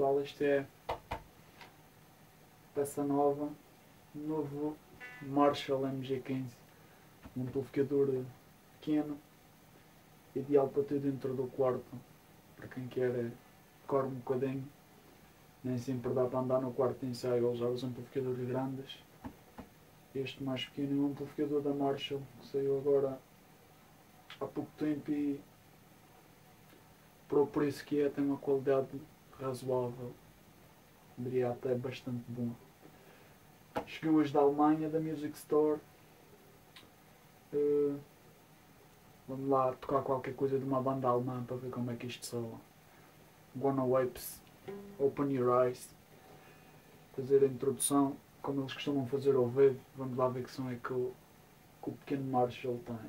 pessoal, isto é peça nova, novo Marshall MG15, um amplificador pequeno, ideal para ter dentro do quarto, para quem quer correr um bocadinho, nem sempre dá para andar no quarto de ensaio, usar os amplificadores grandes. Este mais pequeno é um amplificador da Marshall, que saiu agora há pouco tempo e para o preço que é, tem uma qualidade razoável, diria até bastante bom. Cheguei hoje da Alemanha, da Music Store. Vamos lá tocar qualquer coisa de uma banda alemã para ver como é que isto soa. Gonna Wapes, Open Your Eyes. Fazer a introdução, como eles costumam fazer ao vivo. Vamos lá ver que som é que o pequeno Marshall tem.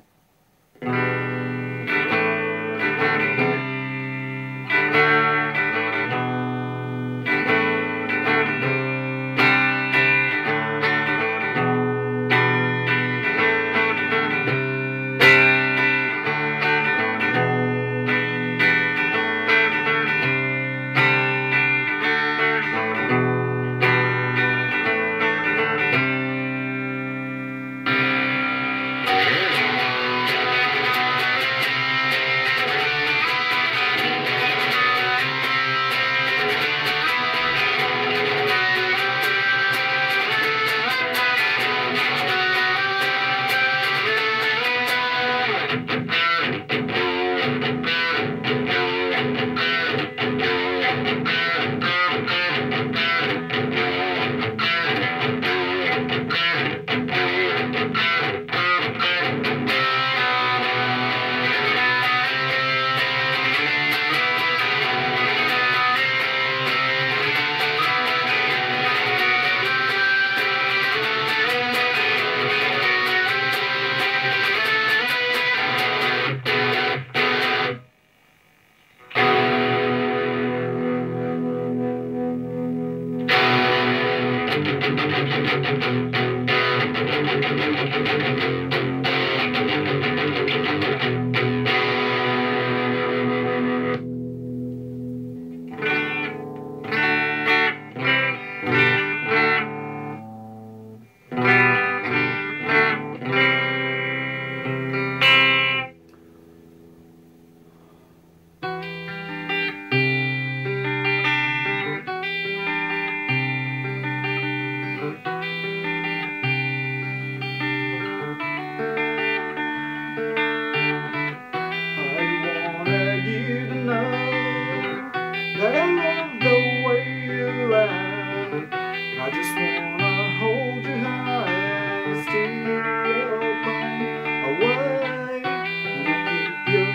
That I love the way you laugh. I just wanna hold you high and steal your pain away. And I keep your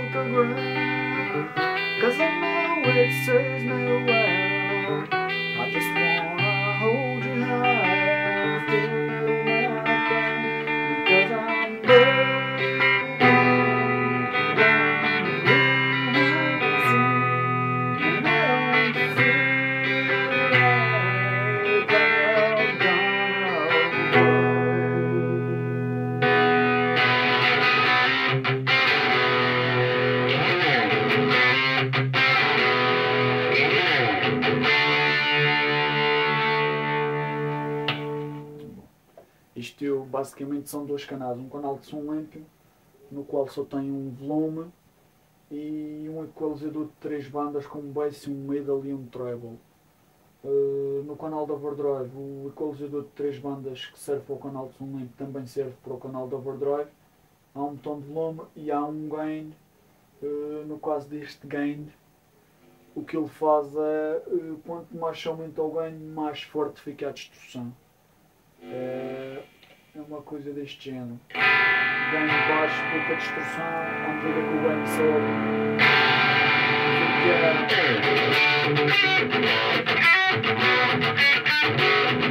photograph, 'cause I know it serves me well. I just wanna hold you high and steal my pain, 'cause I'm burning. Isto basicamente são dois canais, um canal de som limpo, no qual só tem um volume, e um equalizador de 3 bandas com um bass, um middle e um treble. No canal da Overdrive, o equalizador de 3 bandas que serve para o canal de som limpo também serve para o canal da Overdrive. Há um botão de volume e há um gain. No caso deste gain, o que ele faz é, quanto mais aumenta o gain, mais forte fica a distorção. É uma coisa deste género. Gain baixo, pouca distorção, à medida que o gain sobe, fica